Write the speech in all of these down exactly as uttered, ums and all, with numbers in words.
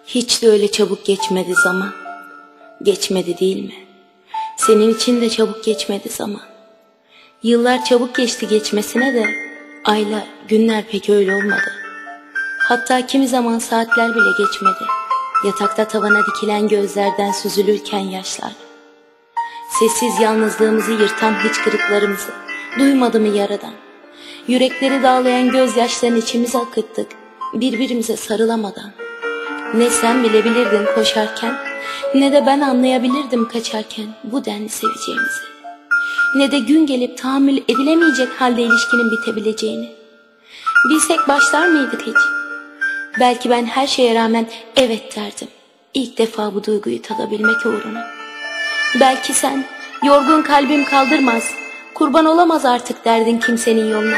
Hiç de öyle çabuk geçmedi zaman. Geçmedi değil mi? Senin için de çabuk geçmedi zaman. Yıllar çabuk geçti geçmesine de aylar, günler pek öyle olmadı. Hatta kimi zaman saatler bile geçmedi. Yatakta tavana dikilen gözlerden süzülürken yaşlar. Sessiz yalnızlığımızı yırtan hıçkırıklarımızı duymadı mı yaradan? Yürekleri dağlayan gözyaşlarını içimize akıttık, birbirimize sarılamadan. Ne sen bilebilirdin koşarken, ne de ben anlayabilirdim kaçarken bu denli seveceğimizi. Ne de gün gelip tahammül edilemeyecek halde ilişkinin bitebileceğini. Bilsek başlar mıydık hiç? Belki ben her şeye rağmen evet derdim, İlk defa bu duyguyu tadabilmek uğruna. Belki sen, yorgun kalbim kaldırmaz, kurban olamaz artık derdin kimsenin yoluna.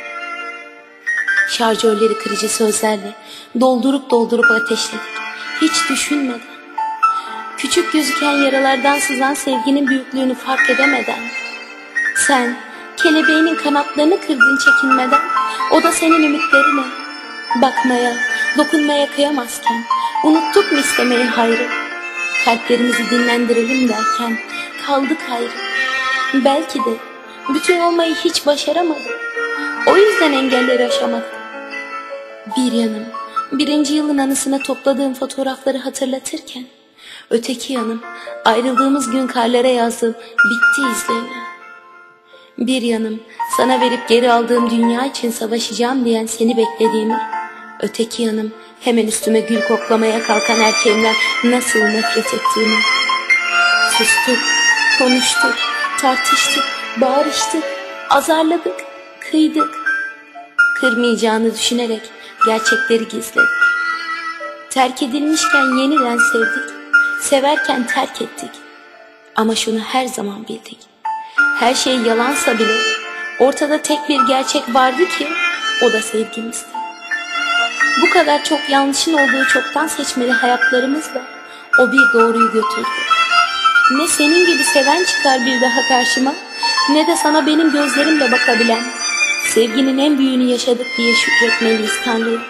Şarjörleri kırıcı sözlerle doldurup doldurup ateşledik, hiç düşünmeden. Küçük gözüken yaralardan sızan sevginin büyüklüğünü fark edemeden. Sen, kelebeğinin kanatlarını kırdın çekinmeden, o da senin ümitlerine. Bakmaya, dokunmaya kıyamazken, unuttuk mu istemeyi hayrı? Kalplerimizi dinlendirelim derken, kaldık hayrı. Belki de, bütün olmayı hiç başaramadık. O yüzden engelleri aşamadık. Bir yanım, birinci yılın anısına topladığım fotoğrafları hatırlatırken, öteki yanım, ayrıldığımız gün karlara yazdığım bitti izlerini. Bir yanım, sana verip geri aldığım dünya için savaşacağım diyen seni beklediğimi, öteki yanım, hemen üstüme gül koklamaya kalkan erkeğimden nasıl nefret ettiğimi. Sustuk, konuştuk, tartıştık, bağırıştık, azarladık, kıydık. Kırmayacağını düşünerek gerçekleri gizledik. Terk edilmişken yeniden sevdik, severken terk ettik. Ama şunu her zaman bildik. Her şey yalansa bile ortada tek bir gerçek vardı ki o da sevgimizdi. Bu kadar çok yanlışın olduğu çoktan seçmeli hayatlarımızla o bir doğruyu götürdü. Ne senin gibi seven çıkar bir daha karşıma, ne de sana benim gözlerimle bakabilen. Sevginin en büyüğünü yaşadık diye şükretmeliyiz Tanrı'ya.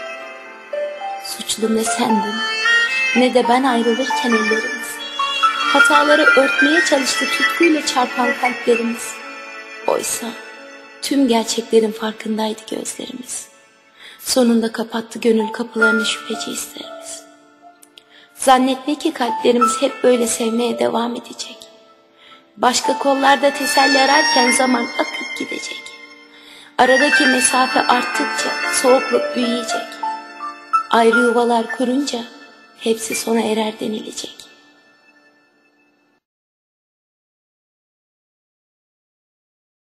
Suçlu ne sendin, ne de ben ayrılırken ellerimiz. Hataları örtmeye çalıştı tutkuyla çarpan kalplerimiz. Oysa tüm gerçeklerin farkındaydı gözlerimiz. Sonunda kapattı gönül kapılarını şüpheci hislerimiz. Zannetme ki kalplerimiz hep böyle sevmeye devam edecek. Başka kollarda teselli ararken zaman akıp gidecek. Aradaki mesafe arttıkça soğukluk büyüyecek. Ayrı yuvalar kurunca hepsi sona erer denilecek.